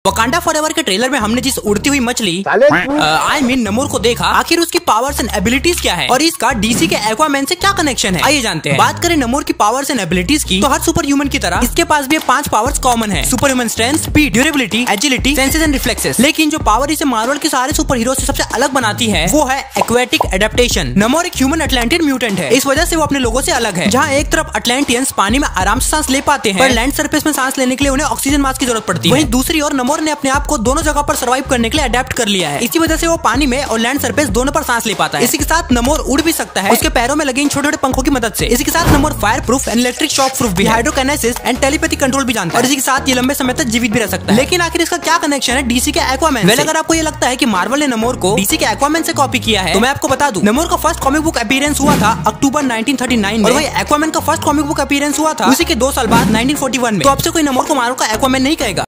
Wakanda forever के trailer में हमने जिस उड़ती हुई मछली आई मीन नमोर को देखा, आखिर उसकी पावर्स एंड एबिलिटीज क्या है और इसका डीसी के एक्वामैन से क्या कनेक्शन है, आइए जानते हैं। बात करें नमोर की पावर्स एंड एबिलिटीज की, तो हर सुपर ह्यूमन की तरह इसके पास भी 5 पावर्स कॉमन है। Super human strength, speed, durability, agility, senses and reflexes. लेकिन जो पावर इसे मार्वल के सारे सुपर हीरो से सबसे अलग बनाती है वो है एक्वेटिक एडेप्टेशन। नमोर एक ह्यूमन अटलांटियन म्यूटेंट है। इस वजह से वो अपने लोगों से अलग है। जहाँ एक तरफ अटलांटियंस पानी में आराम से सांस ले पाते हैं, पर लैंड सरफेस में सांस लेने के लिए उन्हें ऑक्सीजन मास्क की जरूरत पड़ती है। वहीं दूसरी ओर नमोर ने अपने आप को दोनों जगह पर सर्वाइव करने के लिए अडेप्ट कर लिया है। इसी वजह से वो पानी में और लैंड सरफेस दोनों पर सांस ले पाता है। इसी के साथ नमोर उड़ भी सकता है उसके पैरों में लगे इन छोटे-छोटे पंखों की मदद से। इसी के साथ Namor fire proof and electric shock proof भी, हाइड्रोकाइनेसिस एंड टेलीपैथी कंट्रोल भी जानता है। और इसी के साथ ये लंबे समय तक जीवित भी रह सकता है। लेकिन आखिर इसका क्या कनेक्शन है डीसी के एक्वामैन से? अगर आपको ये लगता है कि मार्वल ने नमोर को डीसी के एक्वामैन से कॉपी किया है, तो मैं आपको बता दूं, नमोर का फर्स्ट कॉमिक बुक अपीयरेंस हुआ था अक्टूबर 1939 में, और वही एक्वामैन का फर्स्ट कॉमिक बुक अपीयरेंस हुआ था उसी के 2 साल बाद 1941 में। तो अब से कोई नमोर को मार्वल का एक्वामैन नहीं कहेगा।